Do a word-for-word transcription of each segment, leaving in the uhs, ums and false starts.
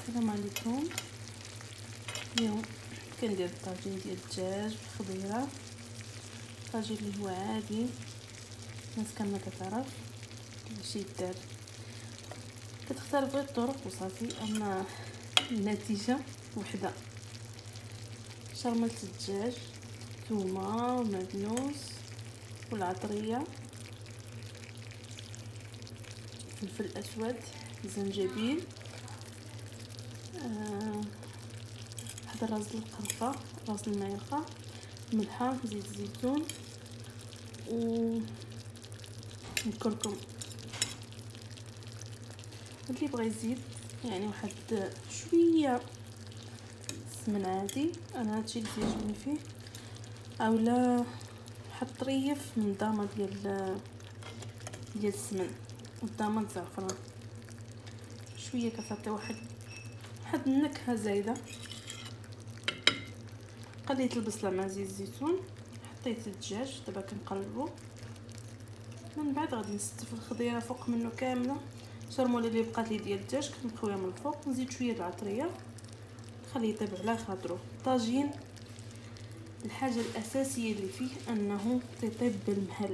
السلام عليكم. اليوم كندير الطاجين ديال الدجاج بالخضيره، الطاجين اللي هو عادي الناس كامله كتعرف كيفاش يدار، كتختلف غير الطرق وصافي، اما النتيجه وحده. شرملت الدجاج، ثومه ومعدنوس والعطريه، فلفل اسود، زنجبيل، آه هذا راس القرفه، راس المعلقه، ملحه، زيت زيتون و الكركم. اللي بغى يزيد يعني واحد شويه سمن عادي، انا هادشي اللي كيعجبني فيه، اولا واحد طريف من دامه ديال ديال السمن والدامه الزعفران، شويه كتعطي واحد واحد النكهه زايده. قليت البصله مع زيت الزيتون، حطيت الدجاج، دابا كنقلبو، من بعد غادي نستف الخضيره فوق منه كامله. الشرموله اللي بقات لي ديال الدجاج كنقويها من الفوق، نزيد شويه العطريه، نخليه يطيب على خاطرو. الطاجين الحاجه الاساسيه اللي فيه انه تيطيب بالمهل.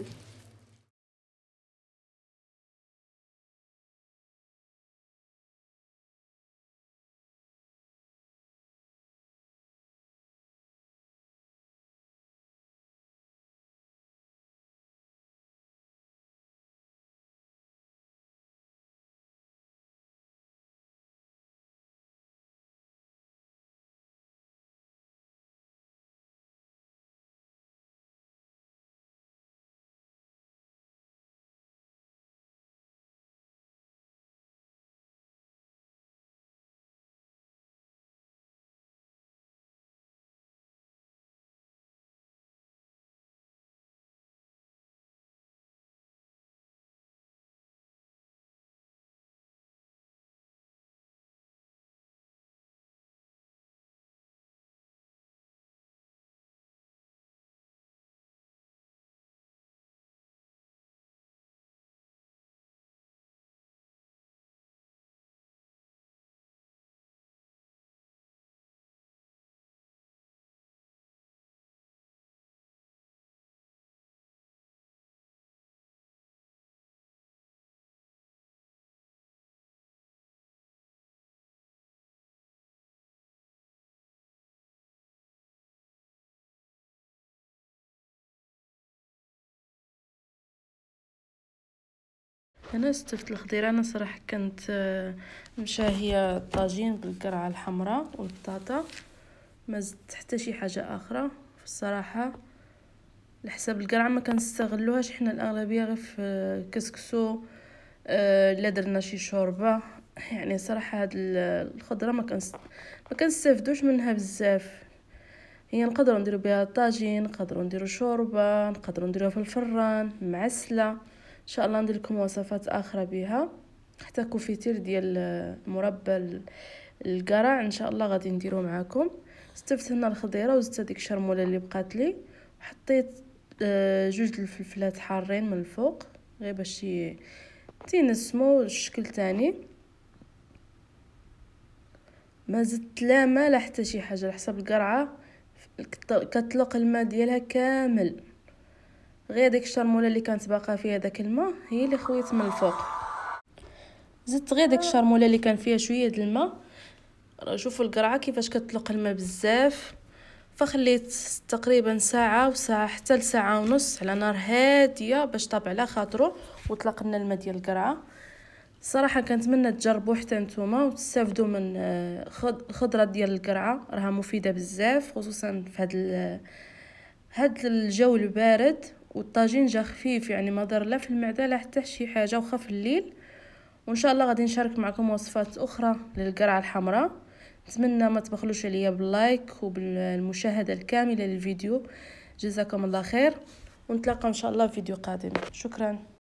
انا استفت الخضيره، انا صراحه كنت مشاهيه الطاجين بالقرعه الحمراء والبطاطا، ما زدت حتى شي حاجه اخرى. في الصراحه لحساب القرعه ما كنستغلوهاش حنا الاغلبيه، غير في كسكسو الا درنا شي شوربه. يعني صراحه هاد الخضره ما كنست ما كنستافدوش منها بزاف. هي نقدروا نديروا بها طاجين، نقدروا نديروا شوربه، نقدروا نديروها في الفران معسله. ان شاء الله ندير لكم وصفات اخرى بها، حتى كوفيتير ديال مربى القرع ان شاء الله غادي نديروه معكم. استفت هنا الخضيره وزدت هذيك الشرموله اللي بقات لي، وحطيت جوج الفلفلات حارين من الفوق غير باش تينسمو الشكل تاني. ما زدت لا ما لا حتى شي حاجه، لحساب القرعه كتطلق الماء ديالها كامل، غير ديك الشرموله اللي كانت باقا فيها داك الماء هي اللي خويت من الفوق. زدت غير ديك الشرموله اللي كان فيها شويه د الماء. شوفوا القرعه كيفاش كتطلق الماء بزاف، فخليت تقريبا ساعه وساعه حتى لساعه ونص على نار هاديه باش طاب على خاطره وطلق لنا الماء ديال القرعه. صراحه كنتمنى تجربوا حتى نتوما وتستافدوا من الخضره ديال القرعه، راها مفيده بزاف خصوصا في هذا هاد الجو البارد. والطاجين جا خفيف، يعني ما ضر لا في المعده لا حتى شي حاجه، وخا في الليل. وان شاء الله غادي نشارك معكم وصفات اخرى للقرعه الحمراء. نتمنى ما تبخلوش عليا باللايك وبالمشاهده الكامله للفيديو. جزاكم الله خير، ونتلاقى ان شاء الله في فيديو قادم. شكرا.